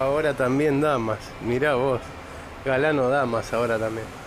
Ahora también damas, mirá vos. Galano damas ahora también.